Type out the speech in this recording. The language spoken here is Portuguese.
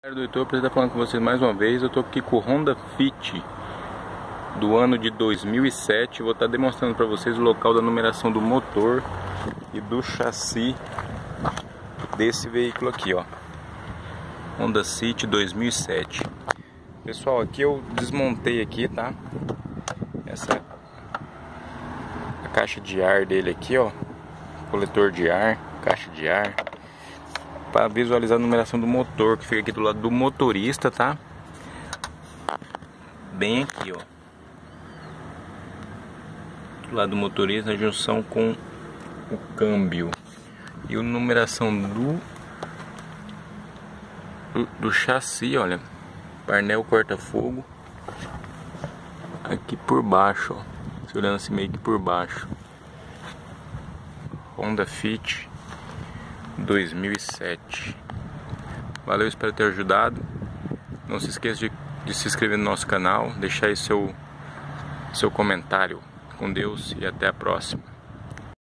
Do YouTube, para estar falando com vocês mais uma vez. Eu estou aqui com o Honda Fit do ano de 2007. Vou estar demonstrando para vocês o local da numeração do motor e do chassi desse veículo aqui, ó, Honda City 2007. Pessoal, aqui eu desmontei aqui, tá? A caixa de ar dele aqui, ó, coletor de ar, caixa de ar, para visualizar a numeração do motor, que fica aqui do lado do motorista, tá? Bem aqui, ó, do lado do motorista, na junção com o câmbio. E a numeração do chassi, olha, painel corta-fogo aqui por baixo, ó, se olhando assim meio que por baixo. Honda Fit 2007. Valeu, espero ter ajudado. Não se esqueça de se inscrever no nosso canal, deixar aí seu comentário. Com Deus e até a próxima.